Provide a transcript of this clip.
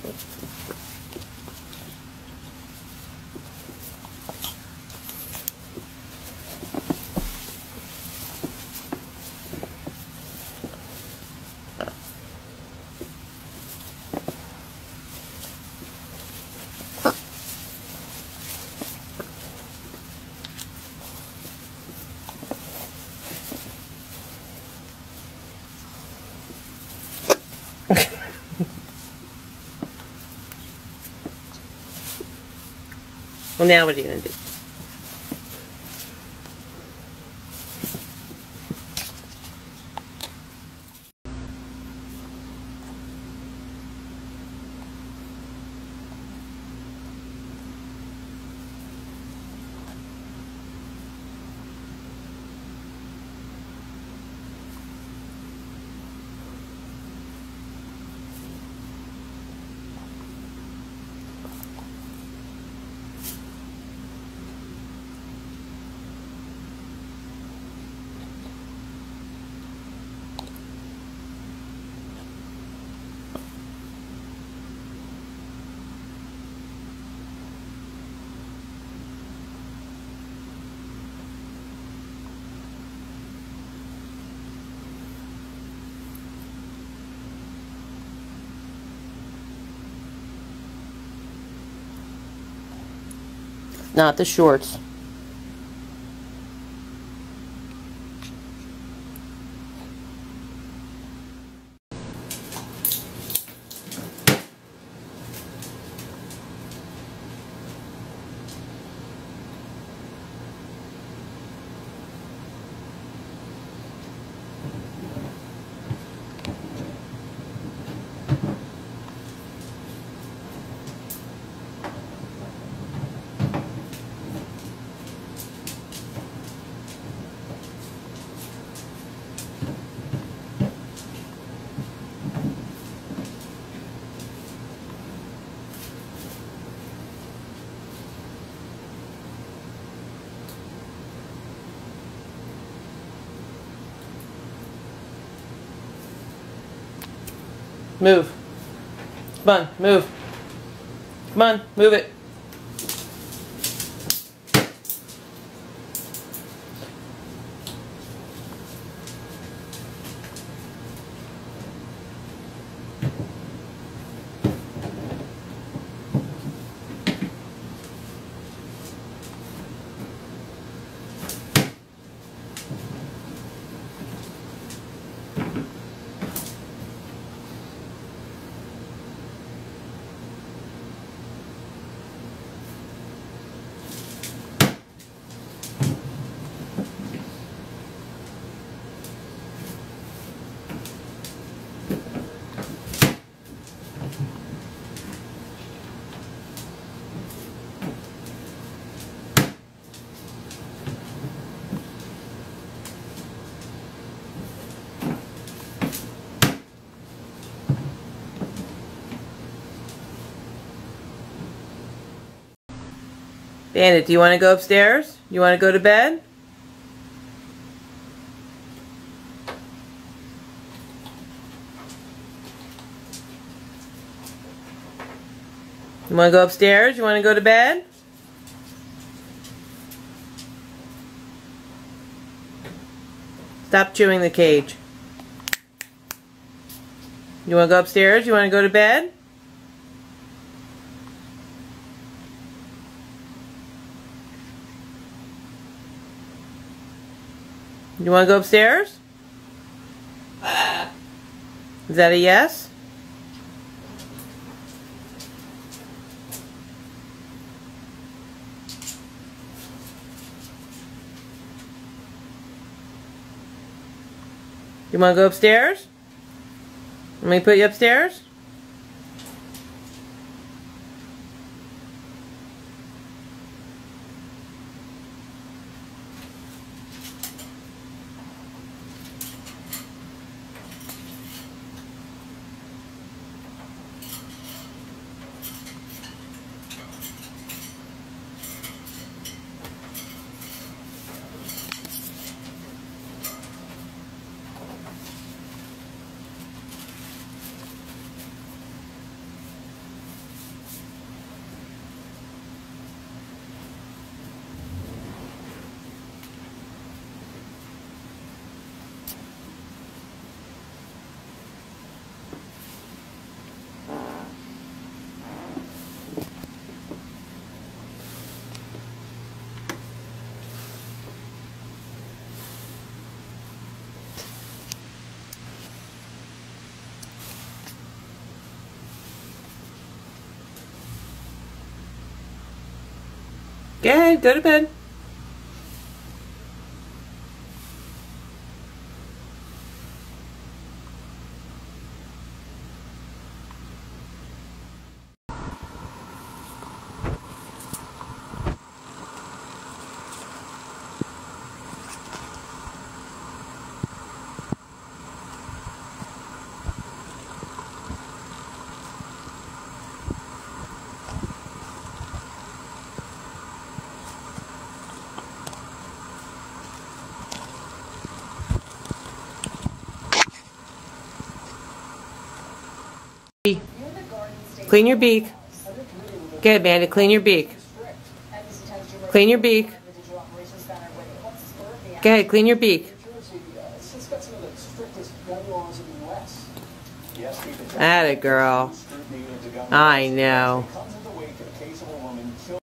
Well, now what are you going to do? Not the shorts. Move. Come on, move. Come on, move it. Bandit, do you want to go upstairs? You want to go to bed? You want to go upstairs? You want to go to bed? Stop chewing the cage. You want to go upstairs? You want to go to bed? You want to go upstairs? Is that a yes? You want to go upstairs? Let me put you upstairs? Go ahead, go to bed. Clean your beak. Good, Bandit. Clean your beak. Clean your beak. Go ahead, clean your beak. Atta girl. I know.